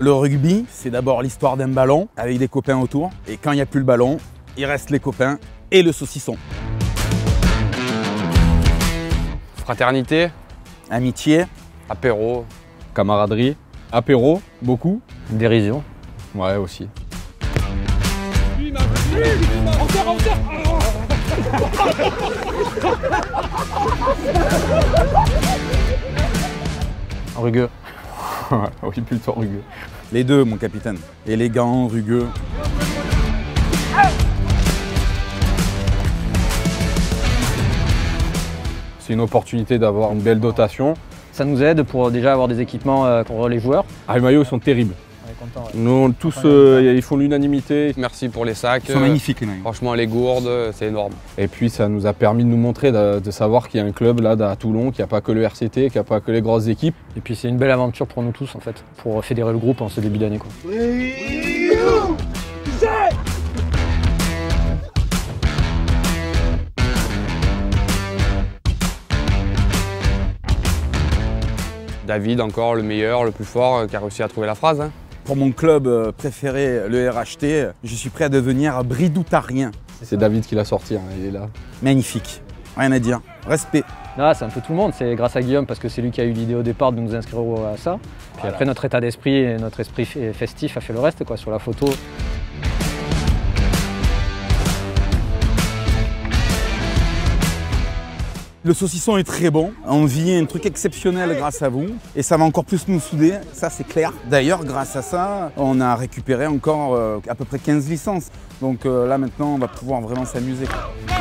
Le rugby, c'est d'abord l'histoire d'un ballon avec des copains autour. Et quand il n'y a plus le ballon, il reste les copains et le saucisson. Fraternité, Amitié, apéro, Camaraderie, apéro, beaucoup. Dérision. Ouais, aussi. Rugueux. Oui, plutôt rugueux. les deux, mon capitaine. Élégant, rugueux. C'est une opportunité d'avoir une belle dotation. Ça nous aide pour déjà avoir des équipements pour les joueurs. Ah, les maillots ils sont terribles. On est content, ouais. Nous, tous, ils font l'unanimité. merci pour les sacs. Ils sont magnifiques, les maillots. Franchement, les gourdes, c'est énorme. Et puis, ça nous a permis de nous montrer, de savoir qu'il y a un club là à Toulon, qu'il n'y a pas que le RCT, qu'il n'y a pas que les grosses équipes. Et puis c'est une belle aventure pour nous tous en fait, pour fédérer le groupe en ce début d'année, quoi. David, encore le meilleur, le plus fort, qui a réussi à trouver la phrase. Hein. Pour mon club préféré, le RHT, je suis prêt à devenir bridoutarien. C'est David qui l'a sorti, hein, il est là. Magnifique, rien à dire. Respect. Là, c'est un peu tout le monde, c'est grâce à Guillaume parce que c'est lui qui a eu l'idée au départ de nous inscrire à ça. Puis après, notre état d'esprit et notre esprit festif a fait le reste, quoi, sur la photo. Le saucisson est très bon, on vit un truc exceptionnel grâce à vous et ça va encore plus nous souder, ça c'est clair. D'ailleurs, grâce à ça, on a récupéré encore à peu près 15 licences. Donc là maintenant, on va pouvoir vraiment s'amuser.